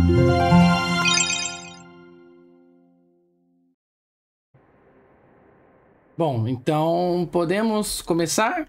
Bom, então podemos começar?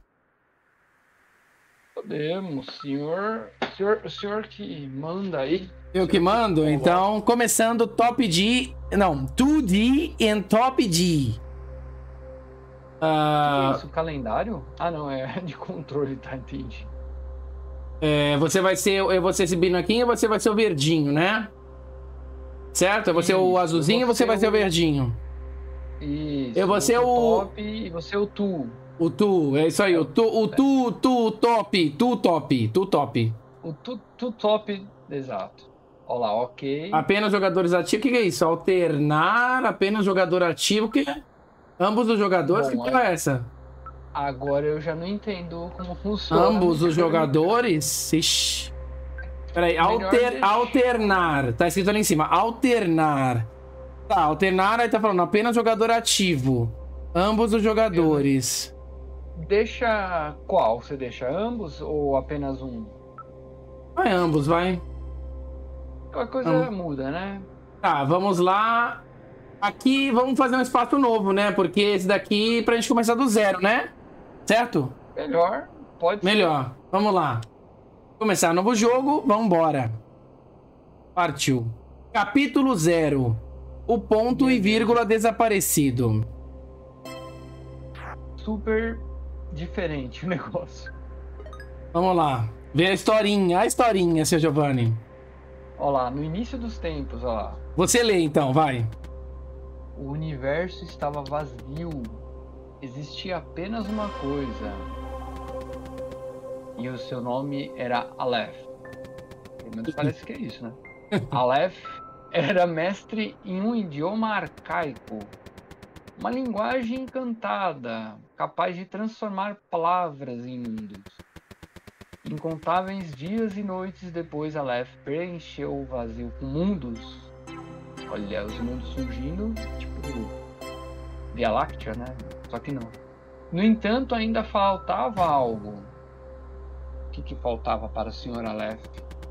Podemos, o senhor que manda aí. Eu que mando? Então, começando Top D. Não, 2D em Top D. Que é isso? Calendário? Ah, não, é de controle, tá? Entendi. Você vai ser. Eu vou ser esse binoquinho e você vai ser o verdinho, né? Certo? Eu vou ser o azulzinho e você vai ser o verdinho. Isso. Eu vou ser o top e você o tu. O tu, é isso aí. O tu top. O tu top, exato. Olha lá, ok. Apenas jogadores ativos. O que é isso? Alternar apenas jogador ativo. Que é? Ambos os jogadores? Bom, que porra é essa? Agora eu já não entendo como funciona. Ambos os jogadores? Ixi. Peraí, alternar. Tá escrito ali em cima. Alternar. Tá, alternar, aí tá falando apenas jogador ativo. Ambos os jogadores. Deixa qual? Você deixa ambos ou apenas um? Vai ambos, vai. A coisa muda, né? Tá, vamos lá. Aqui vamos fazer um espaço novo, né? Porque esse daqui pra gente começar do zero, né? Certo? Melhor, pode Melhor. ser. Vamos lá. Começar novo jogo, vambora. Partiu. Capítulo 0. O ponto e vírgula desaparecido. Super diferente o negócio. Vamos lá. Vê a historinha, seu Giovanni. Olha lá, no início dos tempos, olha lá. Você lê então, vai. O universo estava vazio. Existia apenas uma coisa. E o seu nome era Aleph. Pelo menos parece que é isso, né? Aleph era mestre em um idioma arcaico. Uma linguagem encantada, capaz de transformar palavras em mundos. Incontáveis dias e noites depois, Aleph preencheu o vazio com mundos. Olha, os mundos surgindo, tipo Via Láctea, né? Só que não. No entanto, ainda faltava algo. O que faltava para o Sr. Aleph?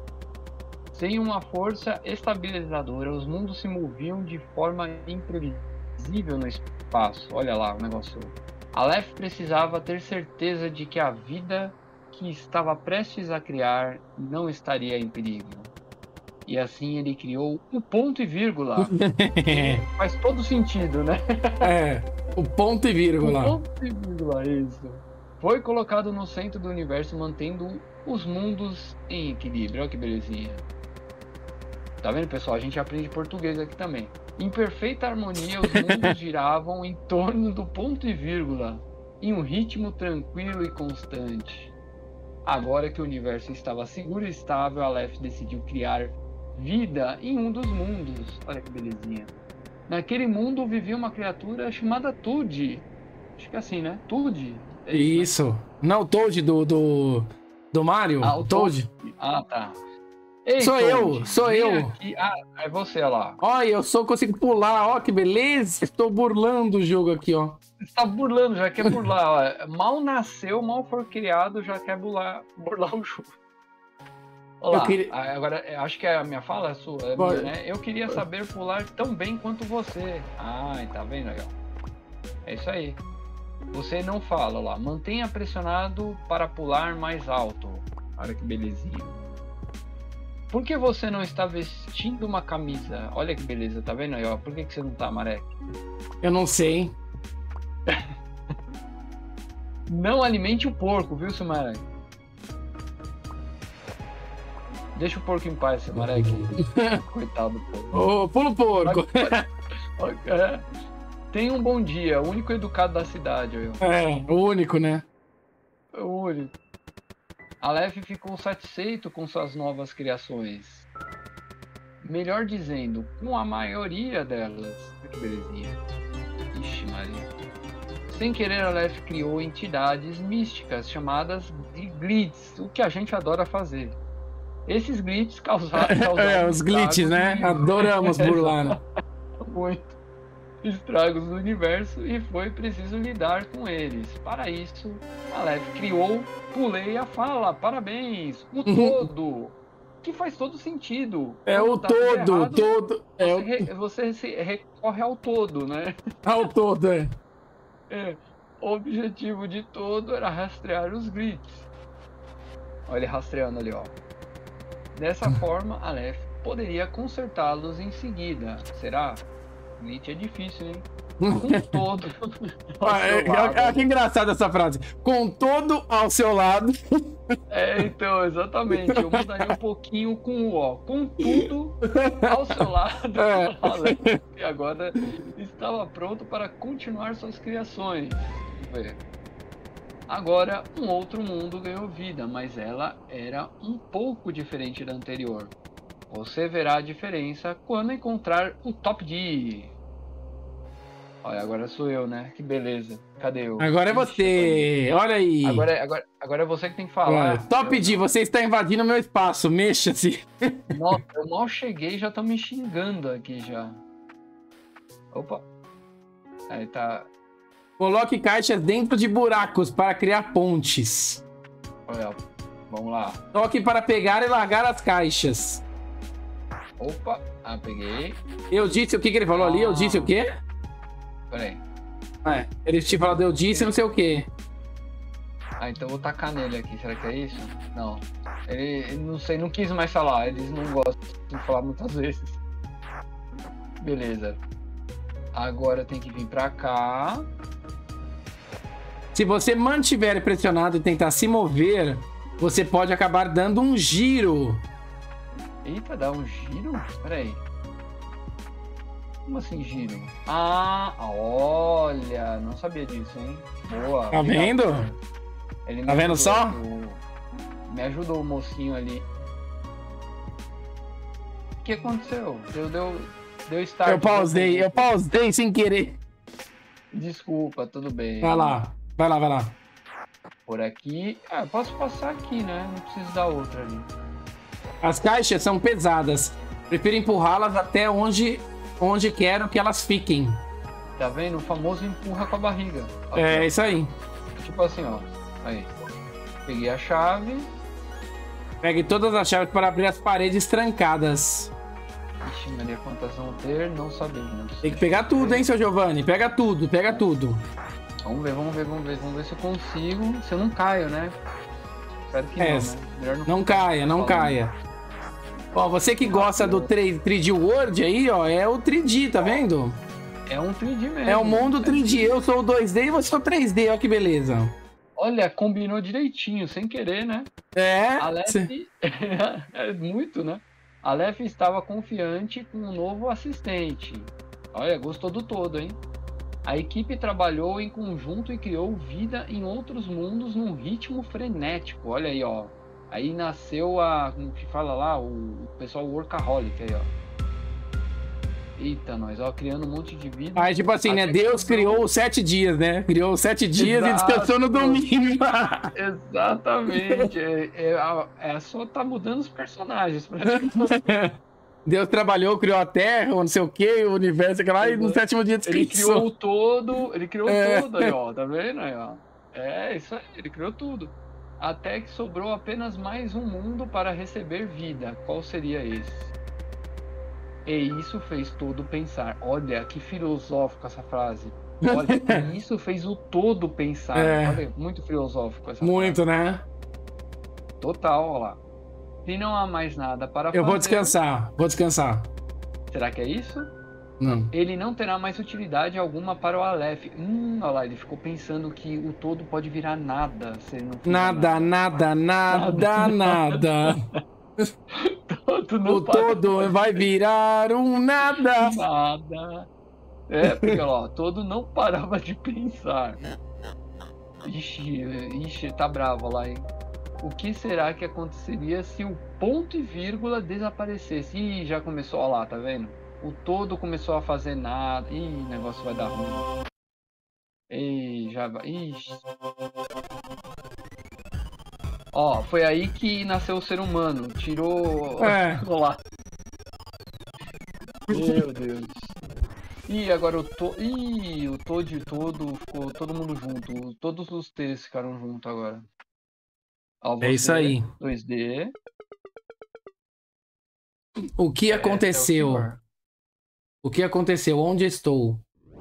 Sem uma força estabilizadora, os mundos se moviam de forma imprevisível no espaço. Olha lá o negócio. Aleph precisava ter certeza de que a vida que estava prestes a criar não estaria em perigo. E assim ele criou o ponto e vírgula. Faz todo sentido, né? O ponto e vírgula. O ponto e vírgula, isso. Foi colocado no centro do universo, mantendo os mundos em equilíbrio. Olha que belezinha. Tá vendo, pessoal? A gente aprende português aqui também. Em perfeita harmonia, os mundos giravam em torno do ponto e vírgula, em um ritmo tranquilo e constante. Agora que o universo estava seguro e estável, Aleph decidiu criar vida em um dos mundos. Olha que belezinha. Naquele mundo vivia uma criatura chamada Toad. Acho que é assim, né? Toad. É isso. Né? Não, o Toad do Mario. Ah, o Toad. Ah, tá. Ei, sou Toad, eu. Aqui. Ah, é você, lá. Olha, eu consigo pular, ó, que beleza. Estou burlando o jogo aqui, ó. Você tá burlando, já quer burlar. Ó. Mal nasceu, mal foi criado, já quer burlar o jogo. Olá, agora acho que a minha fala é sua, é minha, né? Eu queria saber pular tão bem quanto você. Ah, tá bem legal. É isso aí. Você não fala, lá. Mantenha pressionado para pular mais alto. Olha que belezinha. Por que você não está vestindo uma camisa? Olha que beleza, tá vendo aí, ó? Por que você não tá, Marek? Eu não sei. Não alimente o porco, viu, seu Marek? Deixa o porco em paz, seu Marek. Coitado do porco. Ô, pula o porco. Tenha um bom dia, o único educado da cidade. O único, né? O único. Aleph ficou satisfeito com suas novas criações. Melhor dizendo, com a maioria delas. Que belezinha. Ixi, Maria. Sem querer, Aleph criou entidades místicas chamadas de glitches, o que a gente adora fazer. Esses glitches causaram os glitches, né? Adoramos burlar, né? Muito estragos do universo e foi preciso lidar com eles. Para isso, Aleph criou Pulei a Fala. Parabéns! O todo! que faz todo sentido. É Quando o tá tudo todo, errado, todo. você se recorre ao todo, né? Ao todo, é. É. O objetivo de todo era rastrear os grids. Olha ele rastreando ali, ó. Dessa forma, Aleph poderia consertá-los em seguida. Será? Glitch é difícil, hein? Com todo ao seu lado. Que engraçada essa frase. Com todo ao seu lado. Então, exatamente. Eu mudaria um pouquinho com o ó. Com tudo ao seu lado. Aleph, e agora estava pronto para continuar suas criações. Vamos ver. Agora, um outro mundo ganhou vida, mas ela era um pouco diferente da anterior. Você verá a diferença quando encontrar o Top D. Olha, agora sou eu, né? Que beleza. Cadê eu? Agora é você. Olha aí. Agora é você que tem que falar. Top D, você está invadindo meu espaço. Mexa-se. Nossa, eu mal cheguei e já estão me xingando aqui já. Opa. Aí tá. Coloque caixas dentro de buracos para criar pontes. Olha, vamos lá. Toque para pegar e largar as caixas. Opa, peguei. Eu disse o que ele falou ali? Eu disse o quê? Peraí. Ele te falou, eu disse não sei o quê. Então eu vou tacar nele aqui, será que é isso? Não. Ele não sei, não quis mais falar, eles não gostam de falar muitas vezes. Beleza. Agora tem que vir pra cá. Se você mantiver pressionado e tentar se mover, você pode acabar dando um giro. Eita, dá um giro? Peraí. Como assim giro? Olha, não sabia disso, hein? Boa. Tá vendo? Ele tá vendo só? Me ajudou o mocinho ali. O que aconteceu? Deu start. Eu pausei sem querer. Desculpa, tudo bem. Vai lá. Por aqui. Eu posso passar aqui, né? Não preciso da outra ali. As caixas são pesadas. Prefiro empurrá-las até onde quero que elas fiquem. Tá vendo? O famoso empurra com a barriga. É isso aí. Tipo assim, ó. Aí. Peguei a chave. Pegue todas as chaves para abrir as paredes trancadas. Ixi, Maria, quantas vão ter? Não sabemos. Tem que pegar tudo, hein, seu Giovanni? Pega tudo. Vamos ver se eu consigo. Se eu não caio, né? Espero que não, né? Melhor não caia. Ó, você que gosta do 3D World aí, ó, é o 3D, tá vendo? É um 3D mesmo. É o mundo 3D. Eu sou o 2D e você é o 3D, ó que beleza. Olha, combinou direitinho, sem querer, né? Aleph... é muito, né? Aleph estava confiante com um novo assistente. Olha, gostou do todo, hein? A equipe trabalhou em conjunto e criou vida em outros mundos num ritmo frenético. Olha aí, ó. Aí nasceu como que fala lá, o pessoal workaholic aí, ó. Eita, nós, ó, criando um monte de vida. Aí, tipo assim, né? Deus criou os 7 dias, né? Criou os 7 dias e descansou no domingo. Exatamente. Só tá mudando os personagens. Deus trabalhou, criou a Terra, não sei o que, o universo, aquela, e no 7º dia descansou. Ele criou todo aí, ó. Tá vendo aí, ó? É, isso aí, ele criou tudo. Até que sobrou apenas mais um mundo para receber vida. Qual seria esse? E isso fez todo pensar. Olha, que filosófico essa frase. Olha, isso fez o todo pensar. Olha, muito filosófico essa frase. Muito, né? Total, olha lá. Se não há mais nada para fazer... Eu vou descansar. Será que é isso? Não. Ele não terá mais utilidade alguma para o Aleph. Olha lá, ele ficou pensando que o todo pode virar nada. Se ele não nada. O todo vai virar um nada. Nada. Porque ó, todo não parava de pensar. Ixi, tá bravo lá, hein? O que será que aconteceria se o ponto e vírgula desaparecesse? Ih, já começou, ó lá, tá vendo? O todo começou a fazer nada. Ih, o negócio vai dar ruim. Ih, já vai. Ixi. Ó, foi aí que nasceu o ser humano. Tirou... Olha lá. Meu Deus. Ih, agora o todo e todo ficou todo mundo junto. Todos os T's ficaram juntos agora. Ó, é isso aí. 2D. O que aconteceu? O que aconteceu? Onde estou?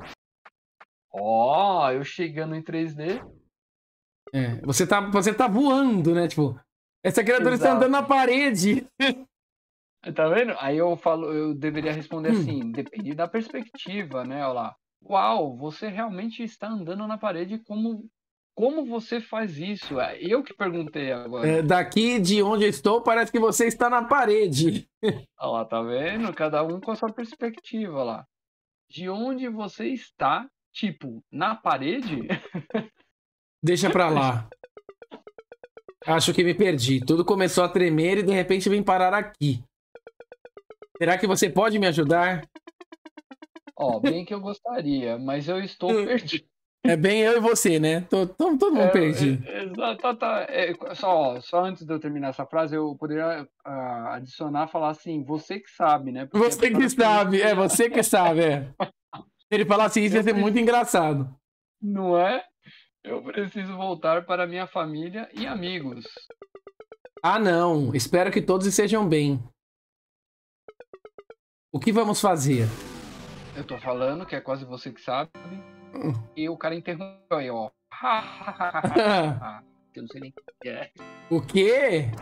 Ó, eu chegando em 3D. É, você tá voando, né? Tipo, essa criatura está andando na parede. Tá vendo? Aí eu falo, eu deveria responder assim, depende da perspectiva, né? Olha lá. Uau, você realmente está andando na parede, como você faz isso? É eu que perguntei agora. Daqui de onde eu estou, parece que você está na parede. Olha lá, tá vendo? Cada um com a sua perspectiva, olha lá. De onde você está, tipo, na parede? Deixa pra lá. Acho que me perdi. Tudo começou a tremer e de repente vim parar aqui. Será que você pode me ajudar? Ó, bem que eu gostaria, mas eu estou perdido. É bem eu e você, né? Todo mundo perdido. Exato, tá. Só antes de eu terminar essa frase, eu poderia adicionar, falar assim, você que sabe, né? Porque Você que sabe, você que sabe, é. Se ele falasse isso, ia ser muito engraçado. Não é? Eu preciso voltar para minha família e amigos. Ah, não. Espero que todos estejam bem. O que vamos fazer? Eu tô falando que é quase você que sabe. E o cara interrompeu aí, ó. Eu não sei nem o que é. O quê?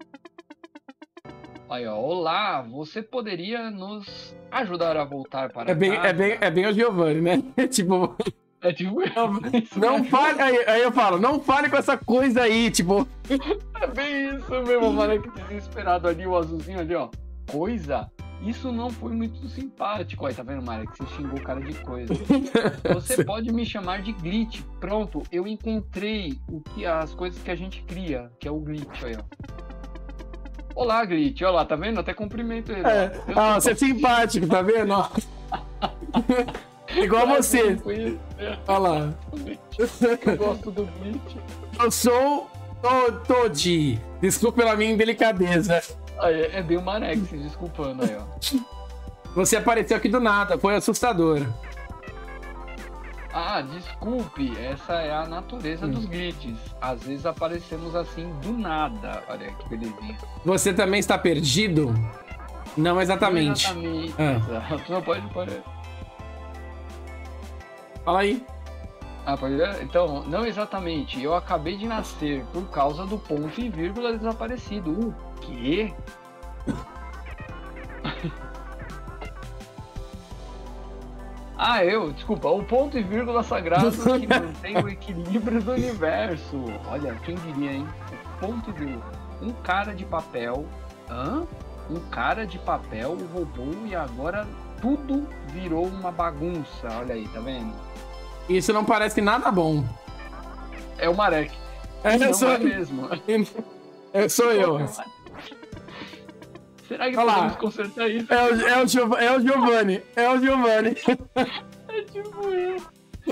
Aí, ó. Olá, você poderia nos ajudar a voltar para É bem o Giovanni, né? Tipo... É tipo... Não fale... Aí eu falo, não fale com essa coisa aí, tipo... É bem isso mesmo, o Marek desesperado ali, o azulzinho ali, ó. Coisa? Isso não foi muito simpático. Aí, tá vendo, Marek? Você xingou o cara de coisa. Você pode me chamar de Glitch. Pronto, eu encontrei as coisas que a gente cria, que é o Glitch, aí, ó. Olá, Glitch. Olha lá, tá vendo? Até cumprimento ele. Você é simpático, tá vendo? Igual você. Olha lá. Eu gosto do Glitch. Eu sou Todd. Desculpa pela minha indelicadeza. Aí, é bem o Marek se desculpando aí, ó. Você apareceu aqui do nada, foi assustador. Ah, desculpe, essa é a natureza dos glitches. Às vezes aparecemos assim do nada. Olha que belezinha. Você também está perdido? Não exatamente. Não exatamente. Exato. Não pode. Fala aí. Pode ver? Então, não exatamente. Eu acabei de nascer por causa do ponto e vírgula desaparecido. O quê? Desculpa, o ponto e vírgula sagrado que mantém o equilíbrio do universo. Olha, quem diria, hein? O ponto e vírgula. Um cara de papel. Um cara de papel roubou e agora tudo virou uma bagunça. Olha aí, tá vendo? Isso não parece nada bom. É o Marek. Não é mesmo. Sou eu. Será que podemos consertar isso? É o Giovanni. É o Giovanni. É tipo isso.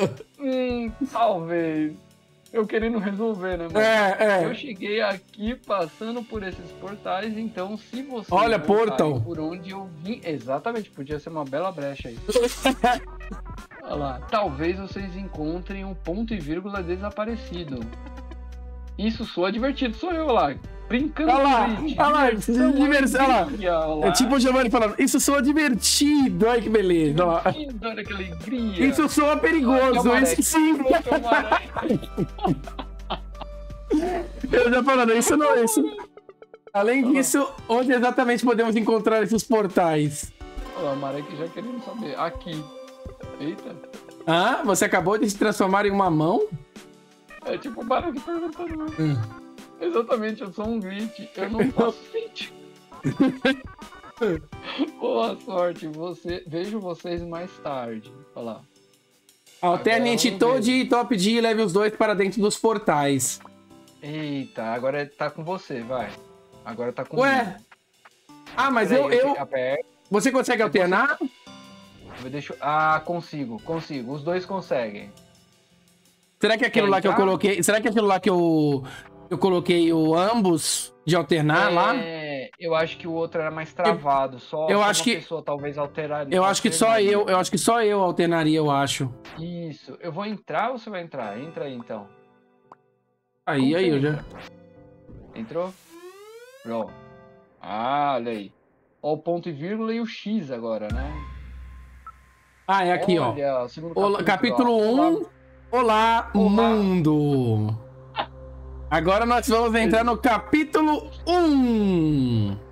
Talvez. Eu querendo resolver, né, mano? Eu cheguei aqui passando por esses portais, então se você... Olha, portal. Por onde eu vim... Exatamente, podia ser uma bela brecha aí. Olha lá. Talvez vocês encontrem um ponto e vírgula desaparecido. Isso soa divertido, sou eu lá. Brincando olha lá, diversão. É tipo o Giovanni falando, isso soa divertido. Olha que beleza. Olha que alegria. Isso soa perigoso. Isso sim. Eu já falando, isso não é isso. Além disso, onde exatamente podemos encontrar esses portais? Olha lá, o Marek já querendo saber. Aqui. Eita. Você acabou de se transformar em uma mão? É tipo o Marek perguntando. Exatamente, eu sou um glitch, eu não posso sentir. Boa sorte, vejo vocês mais tarde. Olha lá. Alterne entre Toad e Top D e leve os dois para dentro dos portais. Eita, agora tá com você, vai. Agora tá com Ué? Mas Você consegue alternar? Consigo. Os dois conseguem. Será que é aquilo lá que eu coloquei... Será que é aquilo lá que eu coloquei o ambos de alternar lá? Eu acho que o outro era mais travado. Pessoa talvez alteraria. Eu acho que só eu alternaria, eu acho. Isso. Eu vou entrar ou você vai entrar? Entra aí, então. Aí, eu já... Entrou? Pronto. Olha aí. Ó, o ponto e vírgula e o X agora, né? Ah, é aqui, Olha, ó. Capítulo 1. Olá, mundo. Agora nós vamos entrar no capítulo 1.